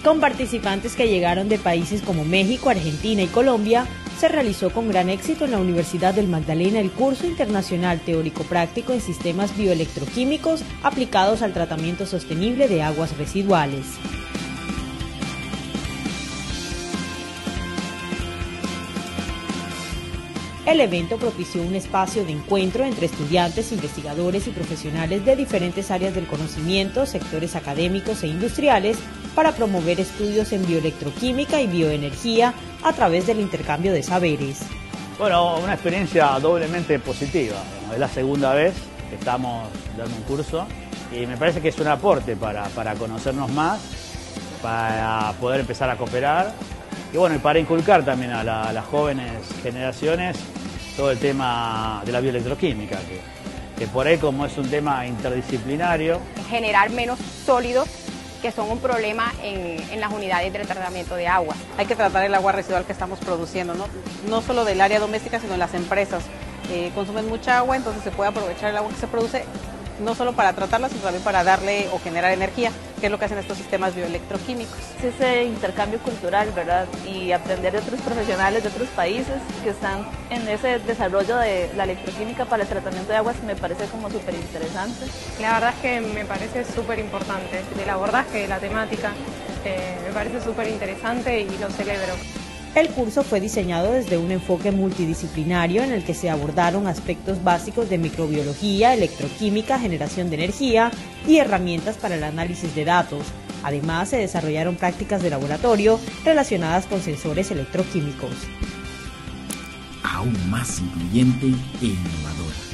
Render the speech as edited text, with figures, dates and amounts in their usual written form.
Con participantes que llegaron de países como México, Argentina y Colombia, se realizó con gran éxito en la Universidad del Magdalena el curso internacional teórico-práctico en sistemas bioelectroquímicos aplicados al tratamiento sostenible de aguas residuales. El evento propició un espacio de encuentro entre estudiantes, investigadores y profesionales de diferentes áreas del conocimiento, sectores académicos e industriales, para promover estudios en bioelectroquímica y bioenergía a través del intercambio de saberes. Bueno, una experiencia doblemente positiva. Es la segunda vez que estamos dando un curso y me parece que es un aporte para conocernos más, para poder empezar a cooperar y bueno, y para inculcar también a las jóvenes generaciones todo el tema de la bioelectroquímica, que por ahí, como es un tema interdisciplinario, generar menos sólidos que son un problema en las unidades de tratamiento de agua. Hay que tratar el agua residual que estamos produciendo, no solo del área doméstica, sino en las empresas. Consumen mucha agua, entonces se puede aprovechar el agua que se produce, no solo para tratarla, sino también para darle o generar energía, que es lo que hacen estos sistemas bioelectroquímicos. Ese intercambio cultural, ¿verdad? Y aprender de otros profesionales de otros países que están en ese desarrollo de la electroquímica para el tratamiento de aguas me parece como súper interesante. La verdad es que me parece súper importante, el abordaje de la temática me parece súper interesante y lo celebro. El curso fue diseñado desde un enfoque multidisciplinario en el que se abordaron aspectos básicos de microbiología, electroquímica, generación de energía y herramientas para el análisis de datos. Además, se desarrollaron prácticas de laboratorio relacionadas con sensores electroquímicos. Aún más incluyente e innovadora.